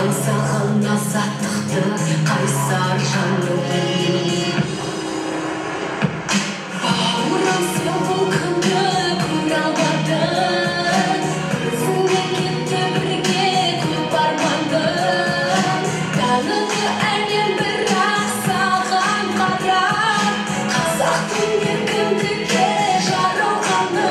аңсаған азаттықты қайсар жаным. Бауырым, сен бұл күнді көре алмадың, өзіңмен кетті бірге көп армандың. Таныды әлем бірақ саған қарап, қазақтың еркіндікке жаралғаны.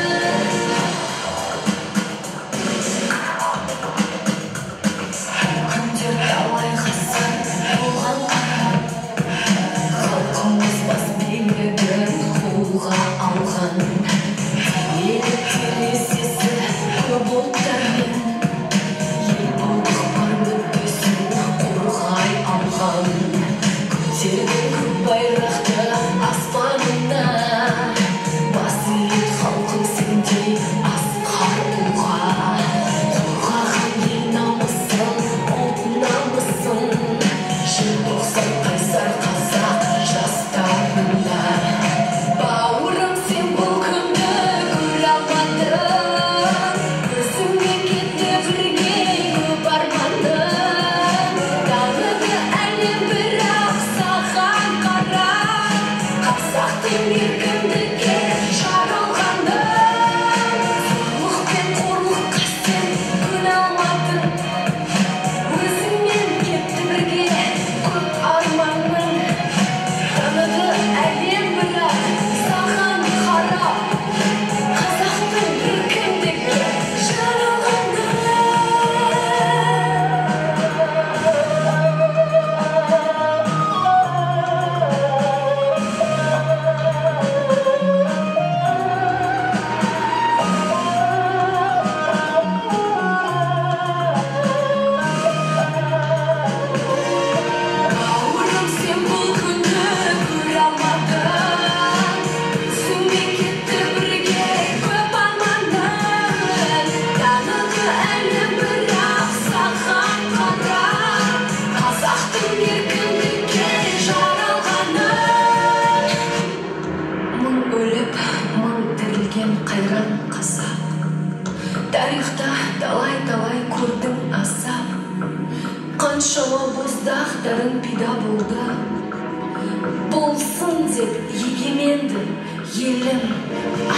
Күндер талай ғасыр болған қарап, халқымыз бас билігін қолға алған. Ерліктер есесі көп ұлттармен, ел болдық бар мүддесін қорғай алған. Көтерген көк байрақты аспанына, бас иет халқың сендей асқар тұлға. Қорғаған ел намысын, ұлт намысын, желтоқсан қайсар қазақ жастарына. Бауырым, сен бұл күнді көре алмадың, өзіңмен кетті бірге көп армандың. Таныды әлем бірақ саған қарап, қазақтың еркіндікке жаралғаны. Зорлық пен қорлыққа сен көне алмадың, өзіңмен кетті бірге көп арманың. Таныды әлем бірақ саған қарап, қазақтың еркіндікке жаралғаны. Бауырым, сен бұл күнді көре алмадың, өзіңмен кетті бірге көп армандың. Таныды әлем бірақ саған қарап, қазақтың еркіндікке жаралғаны. Мың өліп, мың тірілген қайран қазақ, тарихта талай-талай көрдің азап. Қаншама боздақтарың пида болды, болсын деп егеменді елім